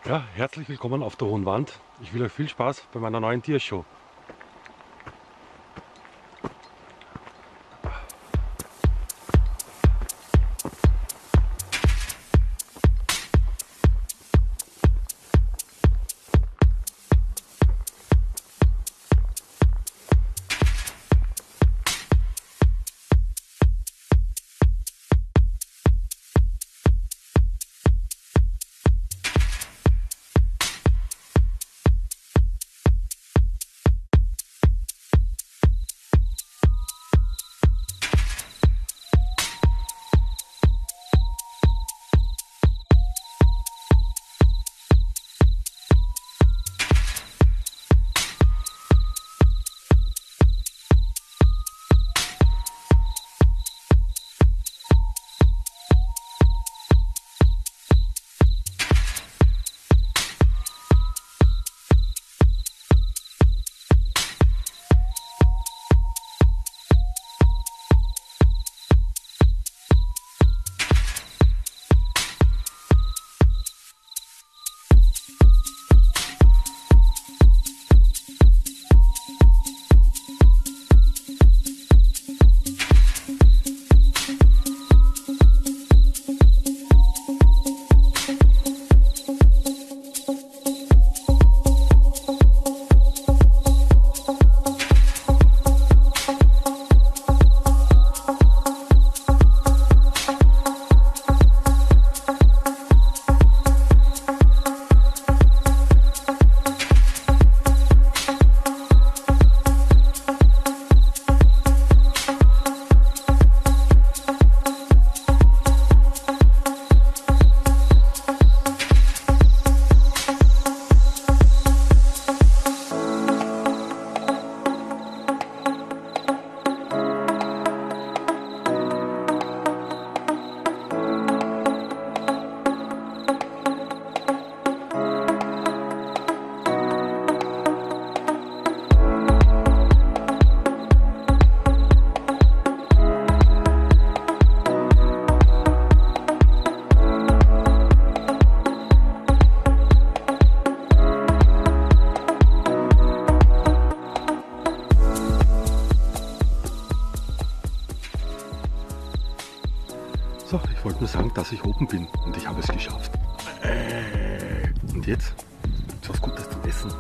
Ja, herzlich willkommen auf der Hohen Wand. Ich will euch viel Spaß bei meiner neuen Tiershow. So, ich wollte nur sagen, dass ich oben bin und ich habe es geschafft. Und jetzt gibt's was Gutes zum Essen.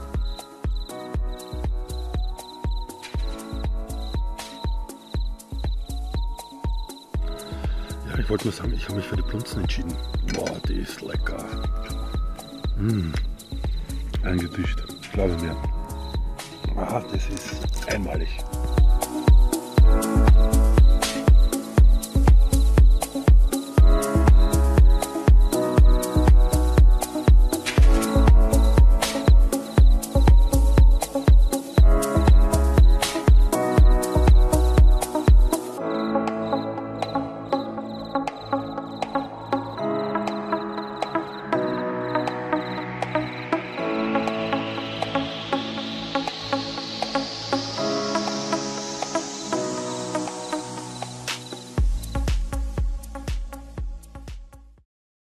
Ja, ich wollte nur sagen, ich habe mich für die Plunzen entschieden. Boah, die ist lecker. Eingetischt, glaube mir. Ah, das ist einmalig.